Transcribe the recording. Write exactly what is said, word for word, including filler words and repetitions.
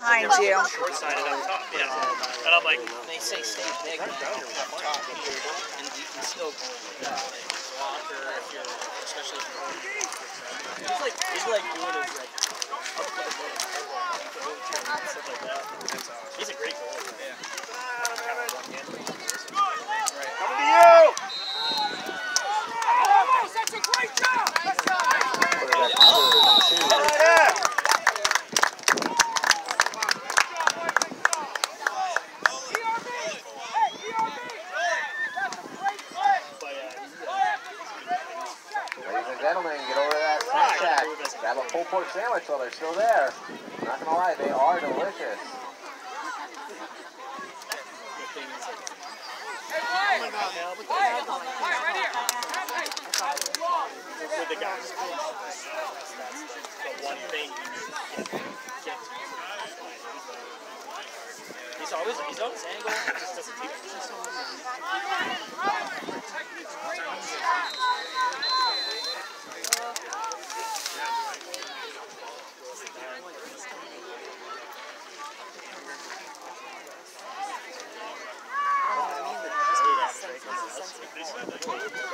Behind you. Short-sided up top, yeah. And I'm like, they say stay big now up top here, and you can still walk or if you're, especially if you're he's like, he's like doing his like up to the middle and stuff like that. He's a great goalie. Yeah. Right. coming to you! That's a great job! Ladies and gentlemen, get over to that snack shack. Grab a pulled pork sandwich while they're still there. Not gonna lie, they are delicious. With the guys. That's the one thing you get. He's always, he's on his angle, he just doesn't take it. Oh, I mean,